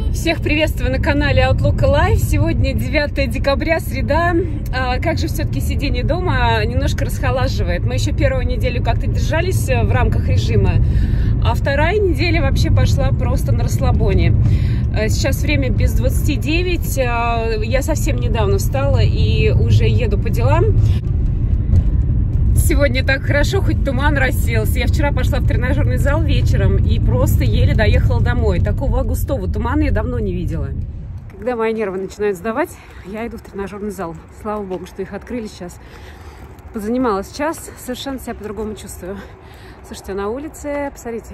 Всех приветствую на канале Outlook Live. Сегодня 9 декабря, среда. Как же все-таки сидение дома немножко расхолаживает. Мы еще первую неделю как-то держались в рамках режима, а вторая неделя вообще пошла просто на расслабоне. Сейчас время без 29. Я совсем недавно встала и уже еду по делам. Сегодня так хорошо, хоть туман рассеялся. Я вчера пошла в тренажерный зал вечером и просто еле доехала домой. Такого густого тумана я давно не видела. Когда мои нервы начинают сдавать, я иду в тренажерный зал. Слава богу, что их открыли сейчас. Позанималась час, совершенно себя по-другому чувствую. Слушайте, на улице, посмотрите,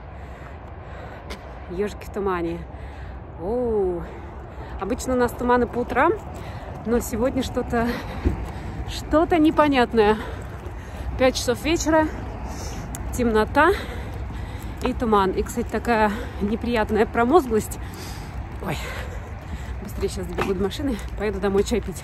ежики в тумане. Оу. Обычно у нас туманы по утрам, но сегодня что-то непонятное. 5 часов вечера, темнота и туман. И, кстати, такая неприятная промозглость. Ой, быстрее сейчас добегу до машины, поеду домой чай пить.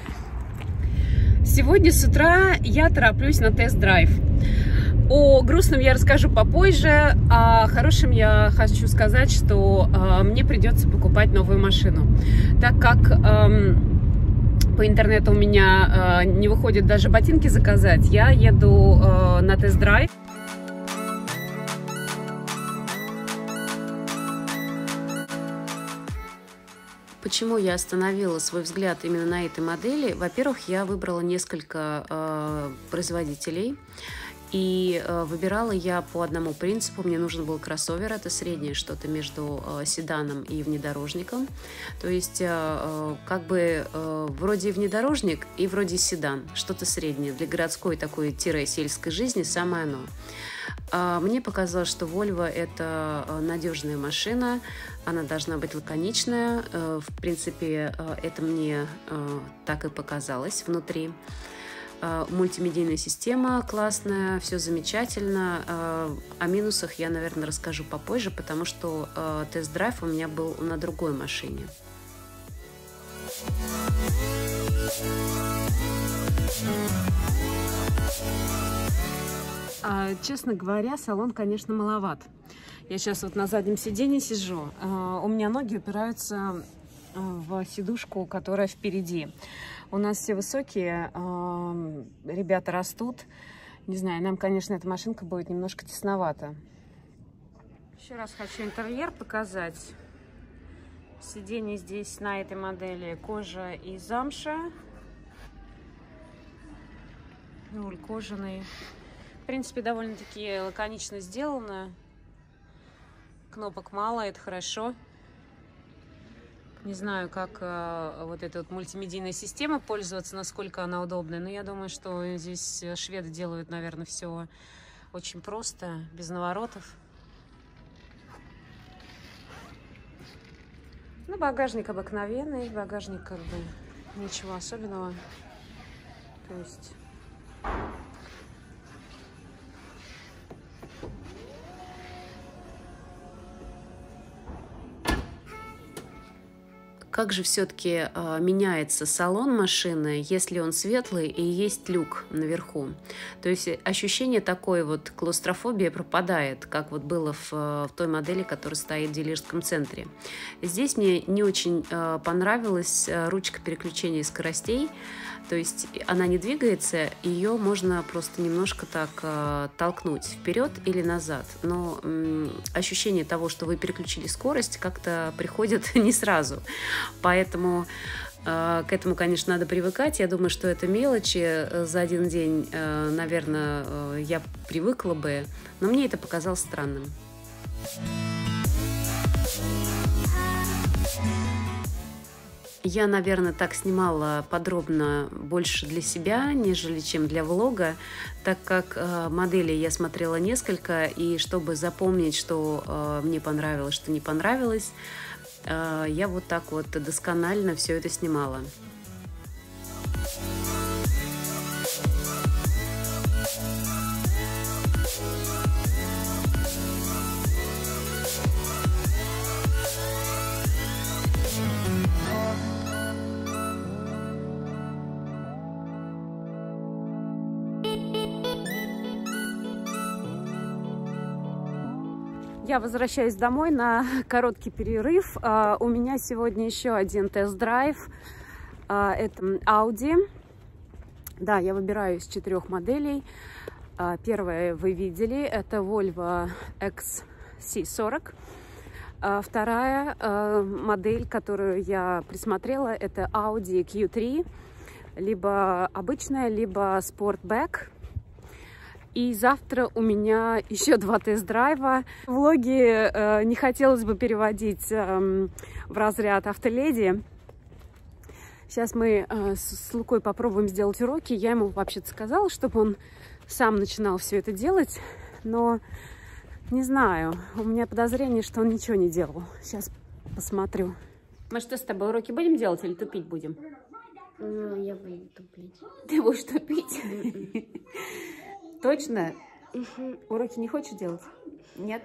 Сегодня с утра я тороплюсь на тест-драйв. О грустном я расскажу попозже, а хорошем я хочу сказать, что мне придется покупать новую машину, так как по интернету у меня не выходит даже ботинки заказать. Я еду на тест-драйв. Почему я остановила свой взгляд именно на этой модели? Во-первых, я выбрала несколько производителей. И выбирала я по одному принципу. Мне нужен был кроссовер. Это среднее что-то между седаном и внедорожником. То есть как бы вроде внедорожник и вроде седан. Что-то среднее. Для городской такой-сельской жизни самое оно. Мне показалось, что Volvo – это надежная машина. Она должна быть лаконичная. В принципе, это мне так и показалось внутри. Мультимедийная система классная, все замечательно. О минусах я, наверное, расскажу попозже, потому что тест-драйв у меня был на другой машине. Честно говоря, салон, конечно, маловат. Я сейчас вот на заднем сиденье сижу. У меня ноги упираются в сидушку, которая впереди. У нас все высокие, ребята растут. Не знаю, нам, конечно, эта машинка будет немножко тесновата. Еще раз хочу интерьер показать. Сиденье здесь на этой модели кожа и замша. Руль кожаный. В принципе, довольно-таки лаконично сделано. Кнопок мало, это хорошо. Не знаю, как вот эта вот мультимедийная система пользоваться, насколько она удобная. Но я думаю, что здесь шведы делают, наверное, все очень просто, без наворотов. Ну, багажник обыкновенный, багажник как бы ничего особенного. То есть... Как же все-таки меняется салон машины, если он светлый и есть люк наверху? То есть ощущение такой вот клаустрофобии пропадает, как вот было в той модели, которая стоит в дилерском центре. Здесь мне не очень понравилась ручка переключения скоростей. То есть она не двигается, ее можно просто немножко так толкнуть вперед или назад. Но ощущение того, что вы переключили скорость, как-то приходит не сразу. Поэтому к этому, конечно, надо привыкать. Я думаю, что это мелочи. За один день, наверное, я привыкла бы, но мне это показалось странным. Я, наверное, так снимала подробно больше для себя, нежели чем для влога, так как моделей я смотрела несколько, и чтобы запомнить, что мне понравилось, что не понравилось, я вот так вот досконально все это снимала. Я возвращаюсь домой на короткий перерыв. У меня сегодня еще один тест-драйв. Это Audi. Да, я выбираю из 4 моделей. Первая вы видели, это Volvo XC40. Вторая модель, которую я присмотрела, это Audi Q3. Либо обычная, либо Sportback. И завтра у меня еще 2 тест-драйва. Влоги не хотелось бы переводить в разряд автоледи. Сейчас мы с Лукой попробуем сделать уроки. Я ему вообще-то сказала, чтобы он сам начинал все это делать. Но не знаю, у меня подозрение, что он ничего не делал. Сейчас посмотрю. Мы что, с тобой уроки будем делать или тупить будем? Ну, я буду тупить. Ты будешь тупить? Точно? Уроки не хочешь делать? Нет?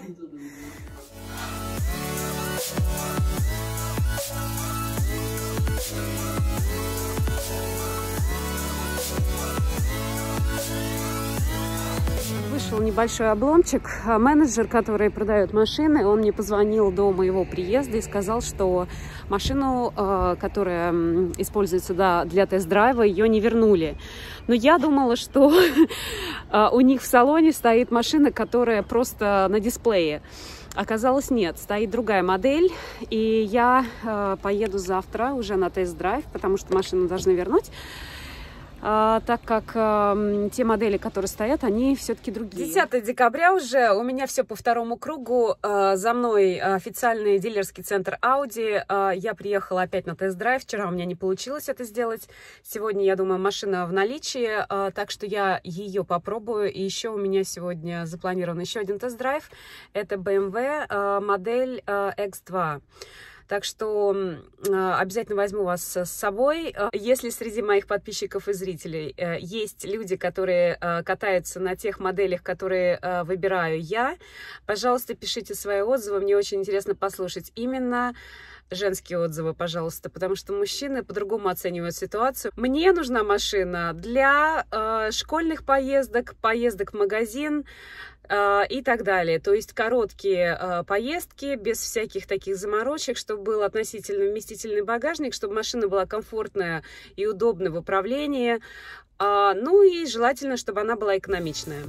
Вышел небольшой обломчик. Менеджер, который продает машины, он мне позвонил до моего приезда и сказал, что машину, которая используется для тест-драйва, ее не вернули. Но я думала, что у них в салоне стоит машина, которая просто на дисплее. Оказалось, нет, стоит другая модель, и я поеду завтра уже на тест-драйв, потому что машину должны вернуть. Так как те модели, которые стоят, они все-таки другие. 10 декабря уже, у меня все по второму кругу. За мной официальный дилерский центр Audi. Я приехала опять на тест-драйв. Вчера у меня не получилось это сделать. Сегодня, я думаю, машина в наличии, так что я ее попробую. И еще у меня сегодня запланирован еще один тест-драйв. Это BMW модель X2. Так что обязательно возьму вас с собой. Если среди моих подписчиков и зрителей есть люди, которые катаются на тех моделях, которые выбираю я, пожалуйста, пишите свои отзывы. Мне очень интересно послушать именно женские отзывы, пожалуйста, потому что мужчины по-другому оценивают ситуацию. Мне нужна машина для школьных поездок, поездок в магазин, и так далее. То есть короткие поездки, без всяких таких заморочек, чтобы был относительно вместительный багажник, чтобы машина была комфортная и удобная в управлении. Ну и желательно, чтобы она была экономичная.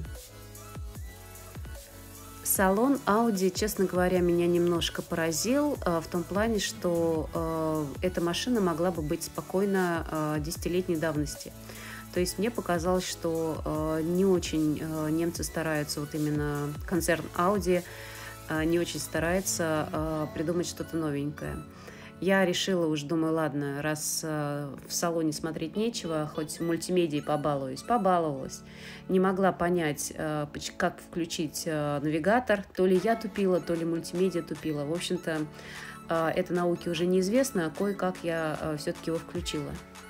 Салон Audi, честно говоря, меня немножко поразил в том плане, что эта машина могла бы быть спокойно 10-летней давности. То есть мне показалось, что не очень немцы стараются, вот именно концерн Audi не очень старается придумать что-то новенькое. Я решила уж, думаю, ладно, раз в салоне смотреть нечего, хоть мультимедией побалуюсь. Побаловалась. Не могла понять, как включить навигатор. То ли я тупила, то ли мультимедиа тупила. В общем-то, это науке уже неизвестно, а кое-как я все-таки его включила.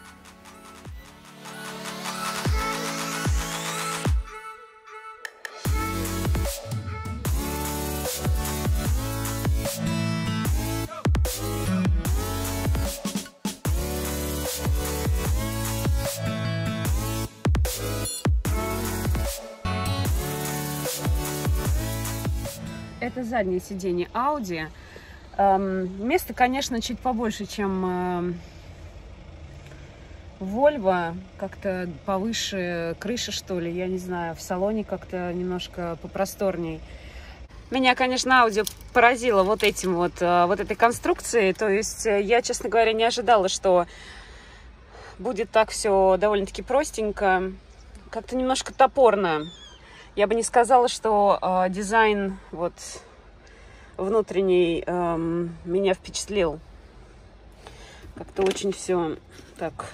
Это заднее сиденье Audi. Место, конечно, чуть побольше, чем Volvo. Как-то повыше крыша, что ли, я не знаю. В салоне как-то немножко попросторней. Меня, конечно, Audi поразило вот этим вот этой конструкцией. То есть я, честно говоря, не ожидала, что будет так все довольно-таки простенько. Как-то немножко топорно. Я бы не сказала, что дизайн вот внутренний меня впечатлил. Как-то очень все так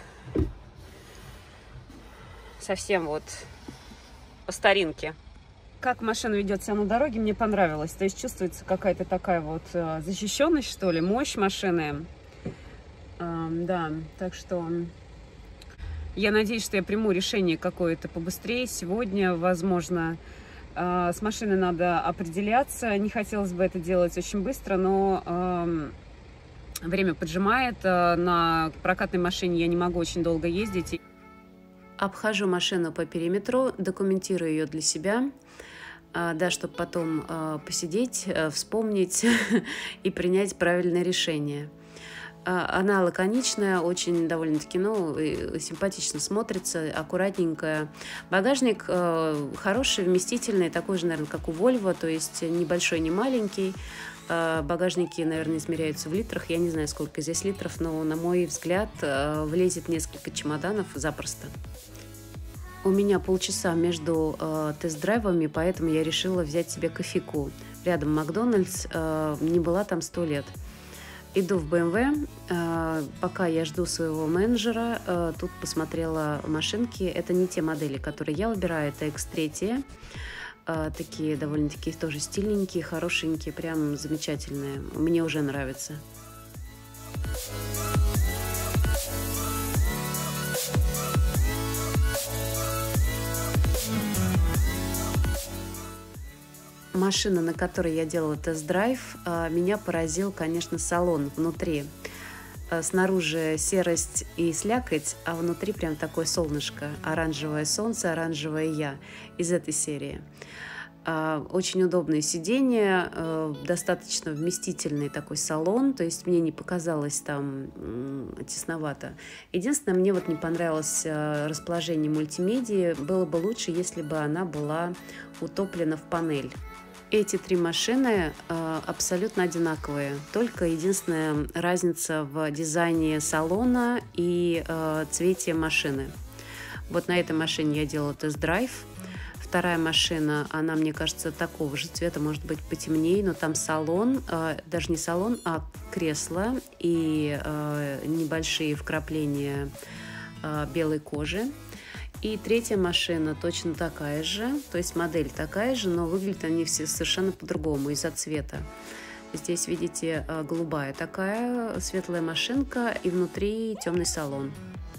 совсем вот по старинке. Как машина ведет себя на дороге, мне понравилось. То есть чувствуется какая-то такая вот защищенность, что ли, мощь машины. Да, так что я надеюсь, что я приму решение какое-то побыстрее. Сегодня, возможно, с машиной надо определяться. Не хотелось бы это делать очень быстро, но время поджимает. На прокатной машине я не могу очень долго ездить. Обхожу машину по периметру, документирую ее для себя. да, чтобы потом посидеть, вспомнить и принять правильное решение. Она лаконичная, очень довольно-таки, симпатично смотрится, аккуратненькая. Багажник хороший, вместительный, такой же, наверное, как у Volvo, то есть небольшой, не маленький. Багажники, наверное, измеряются в литрах. Я не знаю, сколько здесь литров, но, на мой взгляд, влезет несколько чемоданов запросто. У меня полчаса между тест-драйвами, поэтому я решила взять себе кофейку. Рядом Макдональдс, не была там 100 лет. Иду в BMW, пока я жду своего менеджера, тут посмотрела машинки. Это не те модели, которые я выбираю, это X3. Такие довольно-таки тоже стильненькие, хорошенькие, прям замечательные. Мне уже нравится. Машина, на которой я делала тест-драйв, меня поразил, конечно, салон внутри. Снаружи серость и слякоть, а внутри прям такое солнышко. Оранжевое солнце, оранжевое я из этой серии. Очень удобные сиденья, достаточно вместительный такой салон, то есть мне не показалось там тесновато. Единственное, мне вот не понравилось расположение мультимедии. Было бы лучше, если бы она была утоплена в панель. Эти три машины абсолютно одинаковые, только единственная разница в дизайне салона и цвете машины. Вот на этой машине я делала тест-драйв. Вторая машина, она, мне кажется, такого же цвета, может быть, потемнее, но там салон, даже не салон, а кресло и небольшие вкрапления белой кожи. И третья машина точно такая же, то есть модель такая же, но выглядят они все совершенно по-другому из-за цвета. Здесь, видите, голубая такая светлая машинка и внутри темный салон.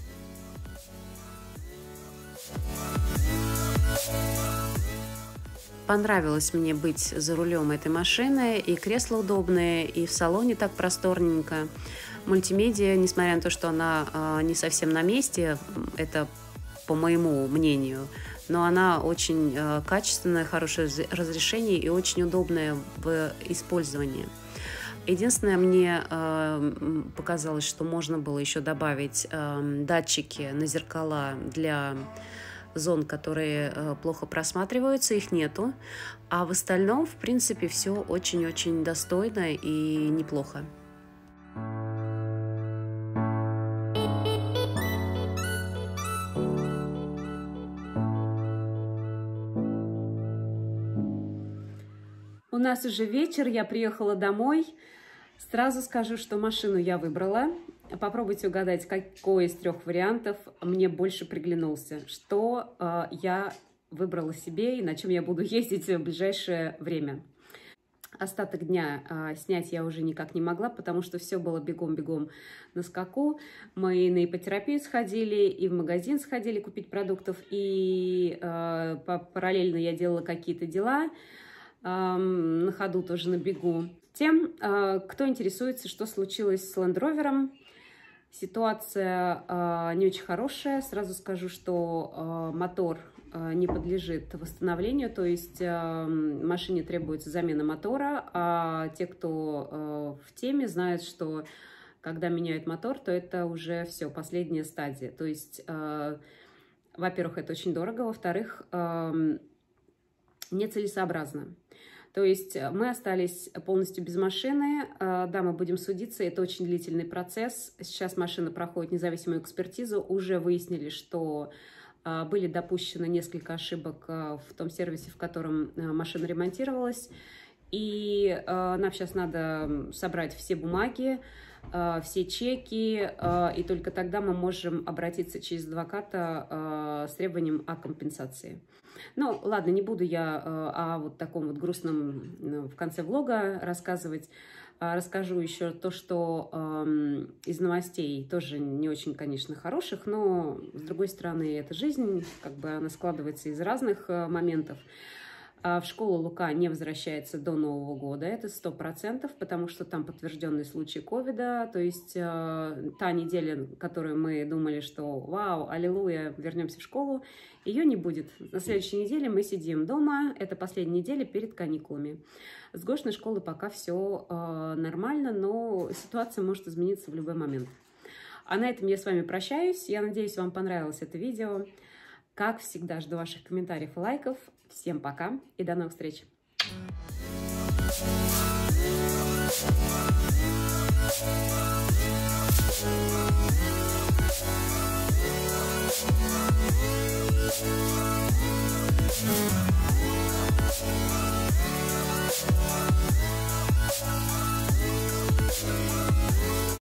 Понравилось мне быть за рулем этой машины, и кресла удобные, и в салоне так просторненько. Мультимедиа, несмотря на то, что она не совсем на месте, это по моему мнению, но она очень качественная, хорошее разрешение и очень удобная в использовании. Единственное, мне показалось, что можно было еще добавить датчики на зеркала для зон, которые плохо просматриваются, их нету, а в остальном, в принципе, все очень-очень достойно и неплохо. У нас уже вечер, я приехала домой. Сразу скажу, что машину я выбрала. Попробуйте угадать, какой из трех вариантов мне больше приглянулся. Что я выбрала себе и на чем я буду ездить в ближайшее время. Остаток дня снять я уже никак не могла, потому что все было бегом-бегом на скаку. Мы и на ипотерапию сходили, и в магазин сходили купить продуктов, и параллельно я делала какие-то дела. На ходу тоже на бегу. Тем, кто интересуется, что случилось с Land Rover, ситуация не очень хорошая. Сразу скажу, что мотор не подлежит восстановлению, то есть машине требуется замена мотора, а те, кто в теме, знают, что когда меняют мотор, то это уже все, последняя стадия. То есть, во-первых, это очень дорого, во-вторых, нецелесообразно. То есть мы остались полностью без машины. Да, мы будем судиться, это очень длительный процесс. Сейчас машина проходит независимую экспертизу. Уже выяснили, что были допущены несколько ошибок в том сервисе, в котором машина ремонтировалась. И нам сейчас надо собрать все бумаги, все чеки, и только тогда мы можем обратиться через адвоката с требованием о компенсации. Ну, ладно, не буду я о вот таком вот грустном в конце влога рассказывать. Расскажу еще то, что из новостей тоже не очень, конечно, хороших, но, с другой стороны, это жизнь, как бы она складывается из разных моментов. В школу Лука не возвращается до Нового года, это 100%, потому что там подтвержденный случай ковида, то есть та неделя, которую мы думали, что вау, аллилуйя, вернемся в школу, ее не будет. На следующей неделе мы сидим дома, это последняя неделя перед каникулами. С Гошиной школы пока все нормально, но ситуация может измениться в любой момент. А на этом я с вами прощаюсь, я надеюсь, вам понравилось это видео. Как всегда, жду ваших комментариев и лайков. Всем пока и до новых встреч!